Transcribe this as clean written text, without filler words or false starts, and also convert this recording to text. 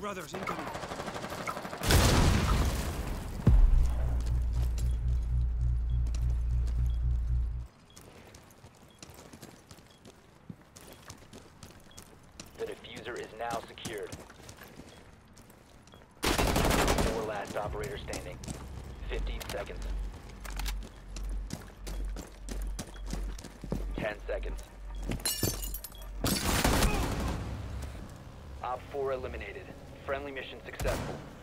brothers incoming. The diffuser is now secured. 4 last operator standing. 15 seconds. 10 seconds. Op 4 eliminated. Friendly mission successful.